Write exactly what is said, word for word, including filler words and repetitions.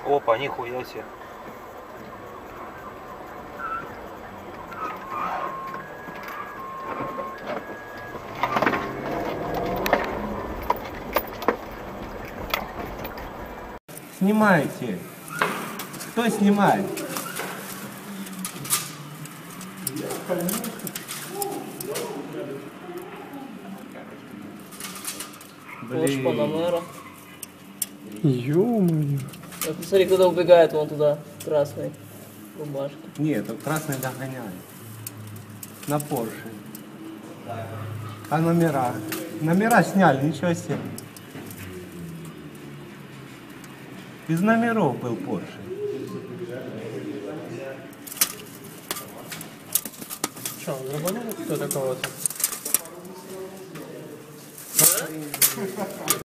Опа, нихуя себе. Снимайте. Кто снимает? Ложь Панамера. Ё-моё. Вот посмотри, куда убегает вон туда, красный. Рубашка. Нет, он красный догоняет. На Порше. А номера? Номера сняли, ничего себе. Из номеров был Порше. Что, грабанул кто такого-то?